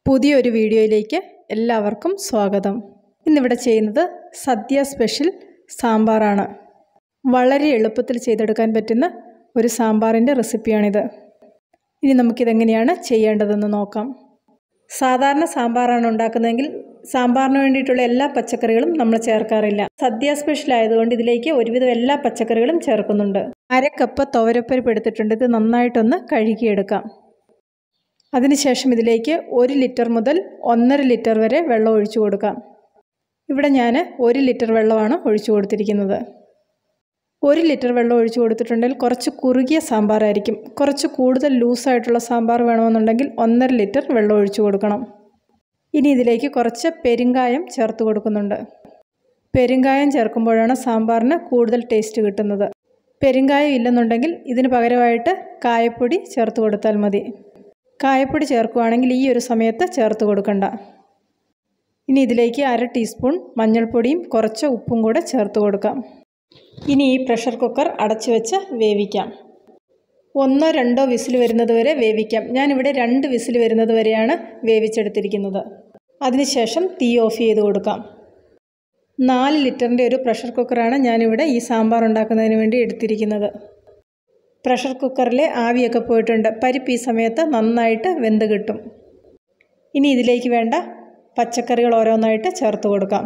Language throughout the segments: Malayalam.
പുതിയൊരു വീഡിയോയിലേക്ക് എല്ലാവർക്കും സ്വാഗതം. ഇന്നിവിടെ ചെയ്യുന്നത് സദ്യ സ്പെഷ്യൽ സാമ്പാറാണ്. വളരെ എളുപ്പത്തിൽ ചെയ്തെടുക്കാൻ പറ്റുന്ന ഒരു സാമ്പാറിൻ്റെ റെസിപ്പിയാണിത്. ഇനി നമുക്കിതെങ്ങനെയാണ് ചെയ്യേണ്ടതെന്ന് നോക്കാം. സാധാരണ സാമ്പാറാണ് ഉണ്ടാക്കുന്നതെങ്കിൽ സാമ്പാറിന് വേണ്ടിയിട്ടുള്ള എല്ലാ പച്ചക്കറികളും നമ്മൾ ചേർക്കാറില്ല. സദ്യ സ്പെഷ്യൽ ആയതുകൊണ്ട് ഇതിലേക്ക് ഒരുവിധം എല്ലാ പച്ചക്കറികളും ചേർക്കുന്നുണ്ട്. 1/2 കപ്പ് തുവരപ്പരിപ്പ് എടുത്തിട്ടുണ്ട്. ഇത് നന്നായിട്ടൊന്ന് കഴുകിയെടുക്കാം. അതിനുശേഷം ഇതിലേക്ക് 1 ലിറ്റർ മുതൽ 1.5 ലിറ്റർ വരെ വെള്ളം ഒഴിച്ചു കൊടുക്കാം. ഇവിടെ ഞാൻ 1 ലിറ്റർ വെള്ളമാണ് ഒഴിച്ചു കൊടുത്തിരിക്കുന്നത്. 1 ലിറ്റർ വെള്ളം ഒഴിച്ചു കൊടുത്തിട്ടുണ്ടെങ്കിൽ കുറച്ച് കുറുകിയ സാമ്പാറായിരിക്കും. കുറച്ച് കൂടുതൽ ലൂസായിട്ടുള്ള സാമ്പാർ വേണമെന്നുണ്ടെങ്കിൽ 1.5 ലിറ്റർ വെള്ളം ഒഴിച്ചു കൊടുക്കണം. ഇനി ഇതിലേക്ക് കുറച്ച് പെരുങ്കായം ചേർത്ത് കൊടുക്കുന്നുണ്ട്. പെരുങ്കായം ചേർക്കുമ്പോഴാണ് സാമ്പാറിന് കൂടുതൽ ടേസ്റ്റ് കിട്ടുന്നത്. പെരുങ്കായം ഇല്ലെന്നുണ്ടെങ്കിൽ ഇതിന് പകരമായിട്ട് കായപ്പൊടി ചേർത്ത് കൊടുത്താൽ മതി. കായപ്പൊടി ചേർക്കുകയാണെങ്കിൽ ഈ ഒരു സമയത്ത് ചേർത്ത് കൊടുക്കണ്ട. ഇനി ഇതിലേക്ക് 1/2 ടീസ്പൂൺ മഞ്ഞൾപ്പൊടിയും കുറച്ച് ഉപ്പും കൂടെ ചേർത്ത് കൊടുക്കാം. ഇനി ഈ പ്രഷർ കുക്കർ അടച്ചു വെച്ച് വേവിക്കാം. 1-2 വിസിൽ വരുന്നത് വരെ വേവിക്കാം. ഞാനിവിടെ 2 വിസിൽ വരുന്നത് വരെയാണ് വേവിച്ചെടുത്തിരിക്കുന്നത്. അതിനുശേഷം തീ ഓഫ് ചെയ്ത് കൊടുക്കാം. 4 ലിറ്ററിൻ്റെ ഒരു പ്രഷർ കുക്കറാണ് ഞാനിവിടെ ഈ സാമ്പാർ ഉണ്ടാക്കുന്നതിന് വേണ്ടി എടുത്തിരിക്കുന്നത്. പ്രഷർ കുക്കറിലെ ആവിയൊക്കെ പോയിട്ടുണ്ട്. പരിപ്പ് ഈ സമയത്ത് നന്നായിട്ട് വെന്ത് കിട്ടും. ഇനി ഇതിലേക്ക് വേണ്ട പച്ചക്കറികൾ ഓരോന്നായിട്ട് ചേർത്ത് കൊടുക്കാം.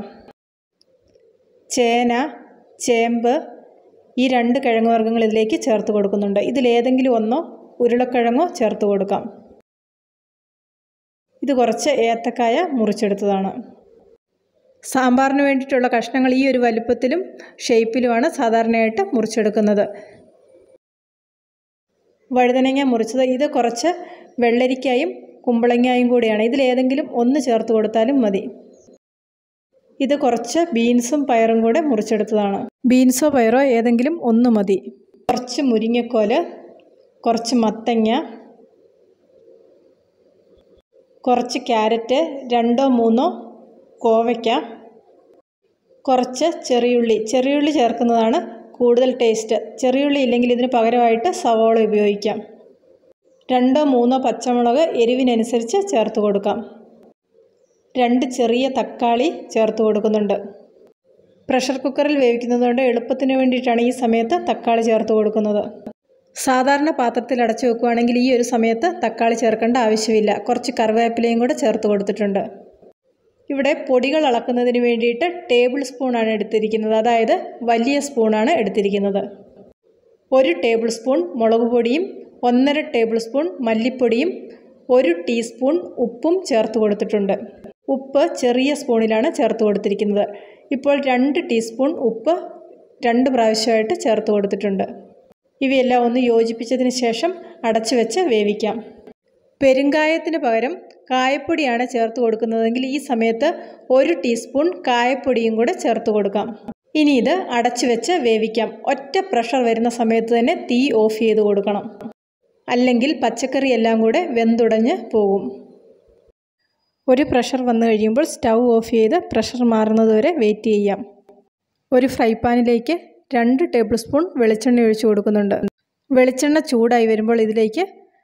ചേന, ചേമ്പ്, ഈ 2 കിഴങ്ങ് വർഗ്ഗങ്ങൾ ഇതിലേക്ക് ചേർത്ത് കൊടുക്കുന്നുണ്ട്. ഇതിലേതെങ്കിലും ഒന്നോ ഉരുളക്കിഴങ്ങോ ചേർത്ത് കൊടുക്കാം. ഇത് കുറച്ച് ഏത്തക്കായ മുറിച്ചെടുത്തതാണ്. സാമ്പാറിന് വേണ്ടിയിട്ടുള്ള കഷ്ണങ്ങൾ ഈ ഒരു വലുപ്പത്തിലും ഷേപ്പിലുമാണ് സാധാരണയായിട്ട് മുറിച്ചെടുക്കുന്നത്. വഴുതനങ്ങ മുറിച്ചത്, ഇത് കുറച്ച് വെള്ളരിക്കായും കുമ്പളങ്ങായും കൂടിയാണ്. ഇതിലേതെങ്കിലും ഒന്ന് ചേർത്ത് കൊടുത്താലും മതി. ഇത് കുറച്ച് ബീൻസും പയറും കൂടെ മുറിച്ചെടുത്തതാണ്. ബീൻസോ പയറോ ഏതെങ്കിലും ഒന്ന് മതി. കുറച്ച് മുരിങ്ങക്കോല്, കുറച്ച് മത്തങ്ങ, കുറച്ച് ക്യാരറ്റ്, 2-3 കോവയ്ക്ക, കുറച്ച് ചെറിയുള്ളി ചേർക്കുന്നതാണ് കൂടുതൽ ടേസ്റ്റ്. ചെറിയുള്ളി ഇല്ലെങ്കിൽ ഇതിന് പകരമായിട്ട് സവോള ഉപയോഗിക്കാം. 2-3 പച്ചമുളക് എരിവിനനുസരിച്ച് ചേർത്ത് കൊടുക്കാം. 2 ചെറിയ തക്കാളി ചേർത്ത് കൊടുക്കുന്നുണ്ട്. പ്രഷർ കുക്കറിൽ വേവിക്കുന്നതുകൊണ്ട് എളുപ്പത്തിന് വേണ്ടിയിട്ടാണ് ഈ സമയത്ത് തക്കാളി ചേർത്ത് കൊടുക്കുന്നത്. സാധാരണ പാത്രത്തിൽ അടച്ചു വെക്കുകയാണെങ്കിൽ ഈ ഒരു സമയത്ത് തക്കാളി ചേർക്കേണ്ട ആവശ്യമില്ല. കുറച്ച് കറിവേപ്പിലയും കൂടെ ചേർത്ത് കൊടുത്തിട്ടുണ്ട്. ഇവിടെ പൊടികൾ അളക്കുന്നതിന് വേണ്ടിയിട്ട് ടേബിൾ സ്പൂണാണ് എടുത്തിരിക്കുന്നത്. അതായത് വലിയ സ്പൂണാണ് എടുത്തിരിക്കുന്നത്. 1 ടേബിൾ സ്പൂൺ മുളക് പൊടിയും 1.5 ടേബിൾ സ്പൂൺ മല്ലിപ്പൊടിയും 1 ടീസ്പൂൺ ഉപ്പും ചേർത്ത് കൊടുത്തിട്ടുണ്ട്. ഉപ്പ് ചെറിയ സ്പൂണിലാണ് ചേർത്ത് കൊടുത്തിരിക്കുന്നത്. ഇപ്പോൾ 2 ടീസ്പൂൺ ഉപ്പ് 2 പ്രാവശ്യമായിട്ട് ചേർത്ത് കൊടുത്തിട്ടുണ്ട്. ഇവയെല്ലാം ഒന്ന് യോജിപ്പിച്ചതിന് ശേഷം അടച്ചു വെച്ച് വേവിക്കാം. പെരുങ്കായത്തിന് പകരം കായപ്പൊടിയാണ് ചേർത്ത് കൊടുക്കുന്നതെങ്കിൽ ഈ സമയത്ത് 1 ടീസ്പൂൺ കായപ്പൊടിയും കൂടെ ചേർത്ത് കൊടുക്കാം. ഇനി ഇത് അടച്ചു വെച്ച് വേവിക്കാം. ഒറ്റ പ്രഷർ വരുന്ന സമയത്ത് തന്നെ തീ ഓഫ് ചെയ്ത് കൊടുക്കണം. അല്ലെങ്കിൽ പച്ചക്കറി എല്ലാം കൂടെ വെന്തുടഞ്ഞ് പോകും. ഒരു പ്രഷർ വന്നു കഴിയുമ്പോൾ സ്റ്റൗ ഓഫ് ചെയ്ത് പ്രഷർ മാറുന്നത് വരെ വെയിറ്റ് ചെയ്യാം. ഒരു ഫ്രൈ പാനിലേക്ക് 2 ടേബിൾ സ്പൂൺ വെളിച്ചെണ്ണ ഒഴിച്ചു കൊടുക്കുന്നുണ്ട്. വെളിച്ചെണ്ണ ചൂടായി വരുമ്പോൾ ഇതിലേക്ക്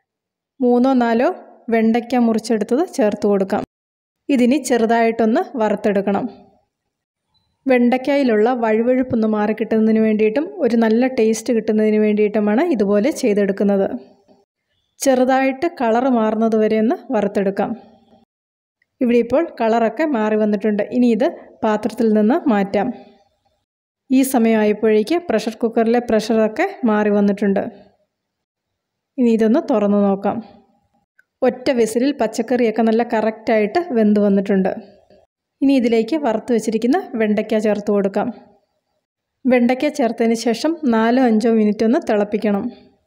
3-4 വെണ്ടയ്ക്ക മുറിച്ചെടുത്തത് ചേർത്ത് കൊടുക്കാം. ഇതിനി ചെറുതായിട്ടൊന്ന് വറുത്തെടുക്കണം. വെണ്ടയ്ക്കയിലുള്ള വഴുവഴുപ്പൊന്ന് മാറിക്കിട്ടുന്നതിന് വേണ്ടിയിട്ടും ഒരു നല്ല ടേസ്റ്റ് കിട്ടുന്നതിന് വേണ്ടിയിട്ടുമാണ് ഇതുപോലെ ചെയ്തെടുക്കുന്നത്. ചെറുതായിട്ട് കളറ് മാറുന്നത് വരെ ഒന്ന് വറുത്തെടുക്കാം. ഇവിടെ ഇപ്പോൾ കളറൊക്കെ മാറി വന്നിട്ടുണ്ട്. ഇനി ഇത് പാത്രത്തിൽ നിന്ന് മാറ്റാം. ഈ സമയമായപ്പോഴേക്ക് പ്രഷർ കുക്കറിലെ പ്രഷറൊക്കെ മാറി വന്നിട്ടുണ്ട്. ഇനി ഇതൊന്ന് തുറന്നു നോക്കാം. ഒറ്റ വിസിലിൽ പച്ചക്കറിയൊക്കെ നല്ല കറക്റ്റായിട്ട് വെന്ത് വന്നിട്ടുണ്ട്. ഇനി ഇതിലേക്ക് വറുത്ത് വെച്ചിരിക്കുന്ന വെണ്ടയ്ക്ക ചേർത്ത് കൊടുക്കാം. വെണ്ടയ്ക്ക ചേർത്തതിന് ശേഷം 4-5 മിനിറ്റ് ഒന്ന് തിളപ്പിക്കണം.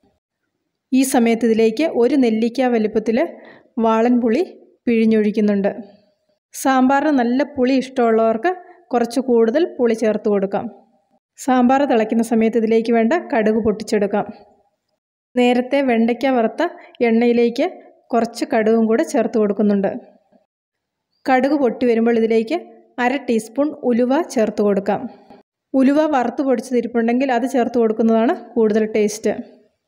ഈ സമയത്ത് ഇതിലേക്ക് 1 നെല്ലിക്ക വലിപ്പത്തിൽ വാളൻ പുളി പിഴിഞ്ഞൊഴിക്കുന്നുണ്ട്. സാമ്പാറിന് നല്ല പുളി ഇഷ്ടമുള്ളവർക്ക് കുറച്ച് കൂടുതൽ പുളി ചേർത്ത് കൊടുക്കാം. സാമ്പാർ തിളയ്ക്കുന്ന സമയത്ത് ഇതിലേക്ക് വേണ്ട കടുക് പൊട്ടിച്ചെടുക്കാം. നേരത്തെ വെണ്ടയ്ക്ക വറുത്ത എണ്ണയിലേക്ക് കുറച്ച് കടുകും കൂടെ ചേർത്ത് കൊടുക്കുന്നുണ്ട്. കടുക് പൊട്ടി വരുമ്പോൾ ഇതിലേക്ക് 1/2 ടീസ്പൂൺ ഉലുവ ചേർത്ത് കൊടുക്കാം. ഉലുവ വറുത്ത് പൊടിച്ചതിരിപ്പുണ്ടെങ്കിൽ അത് ചേർത്ത് കൊടുക്കുന്നതാണ് കൂടുതൽ ടേസ്റ്റ്.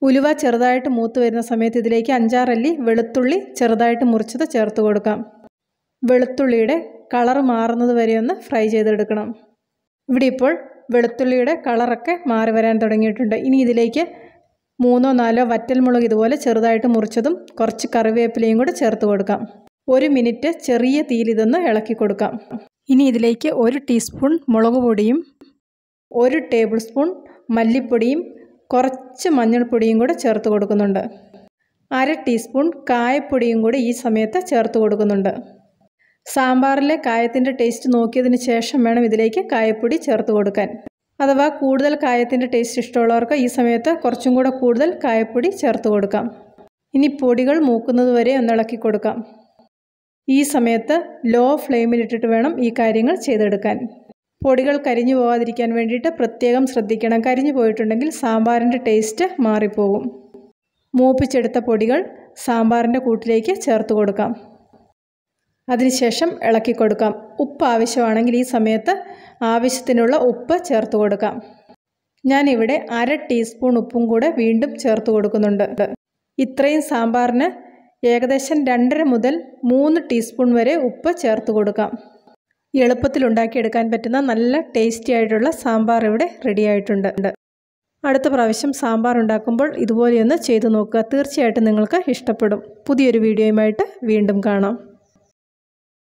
ഉലുവ ചെറുതായിട്ട് മൂത്ത് വരുന്ന സമയത്ത് ഇതിലേക്ക് 5-6 അല്ലി വെളുത്തുള്ളി ചെറുതായിട്ട് മുറിച്ചത് ചേർത്ത് കൊടുക്കാം. വെളുത്തുള്ളിയുടെ കളർ മാറുന്നത് വരെ ഒന്ന് ഫ്രൈ ചെയ്തെടുക്കണം. ഇവിടെ ഇപ്പോൾ വെളുത്തുള്ളിയുടെ കളറൊക്കെ മാറി വരാൻ തുടങ്ങിയിട്ടുണ്ട്. ഇനി ഇതിലേക്ക് 3-4 വറ്റൽമുളക് ഇതുപോലെ ചെറുതായിട്ട് മുറിച്ചതും കുറച്ച് കറിവേപ്പിലയും കൂടെ ചേർത്ത് കൊടുക്കാം. 1 മിനിറ്റ് ചെറിയ തീയിൽ ഇതൊന്ന് ഇളക്കി കൊടുക്കാം. ഇനി ഇതിലേക്ക് 1 ടീസ്പൂൺ മുളക് പൊടിയും 1 ടേബിൾ സ്പൂൺ മല്ലിപ്പൊടിയും കുറച്ച് മഞ്ഞൾപ്പൊടിയും കൂടെ ചേർത്ത് കൊടുക്കുന്നുണ്ട്. 1/2 ടീസ്പൂൺ കായപ്പൊടിയും കൂടെ ഈ സമയത്ത് ചേർത്ത് കൊടുക്കുന്നുണ്ട്. സാമ്പാറിലെ കായത്തിൻ്റെ ടേസ്റ്റ് നോക്കിയതിന് ശേഷം വേണം ഇതിലേക്ക് കായപ്പൊടി ചേർത്ത് കൊടുക്കാൻ. അഥവാ കൂടുതൽ കായത്തിൻ്റെ ടേസ്റ്റ് ഇഷ്ടമുള്ളവർക്ക് ഈ സമയത്ത് കുറച്ചും കൂടെ കൂടുതൽ കായപ്പൊടി ചേർത്ത് കൊടുക്കാം. ഇനി പൊടികൾ മൂക്കുന്നത് വരെ ഒന്ന് ഇളക്കി കൊടുക്കാം. ഈ സമയത്ത് ലോ ഫ്ലെയിമിലിട്ടിട്ട് വേണം ഈ കാര്യങ്ങൾ ചെയ്തെടുക്കാൻ. പൊടികൾ കരിഞ്ഞു പോകാതിരിക്കാൻ വേണ്ടിയിട്ട് പ്രത്യേകം ശ്രദ്ധിക്കണം. കരിഞ്ഞു പോയിട്ടുണ്ടെങ്കിൽ സാമ്പാറിൻ്റെ ടേസ്റ്റ് മാറിപ്പോകും. മൂപ്പിച്ചെടുത്ത പൊടികൾ സാമ്പാറിൻ്റെ കൂട്ടിലേക്ക് ചേർത്ത് കൊടുക്കാം. അതിനുശേഷം ഇളക്കി കൊടുക്കാം. ഉപ്പ് ആവശ്യമാണെങ്കിൽ ഈ സമയത്ത് ആവശ്യത്തിനുള്ള ഉപ്പ് ചേർത്ത് കൊടുക്കാം. ഞാനിവിടെ 1/2 ടീസ്പൂൺ ഉപ്പും കൂടെ വീണ്ടും ചേർത്ത് കൊടുക്കുന്നുണ്ട്. ഇത്രയും സാമ്പാറിന് ഏകദേശം 2.5 മുതൽ 3 ടീസ്പൂൺ വരെ ഉപ്പ് ചേർത്ത് കൊടുക്കാം. എളുപ്പത്തിൽ ഉണ്ടാക്കിയെടുക്കാൻ പറ്റുന്ന നല്ല ടേസ്റ്റി ആയിട്ടുള്ള സാമ്പാർ ഇവിടെ റെഡി ആയിട്ടുണ്ട്. അടുത്ത പ്രാവശ്യം സാമ്പാർ ഉണ്ടാക്കുമ്പോൾ ഇതുപോലെയൊന്ന് ചെയ്തു നോക്കുക. തീർച്ചയായിട്ടും നിങ്ങൾക്ക് ഇഷ്ടപ്പെടും. പുതിയൊരു വീഡിയോയുമായിട്ട് വീണ്ടും കാണാം.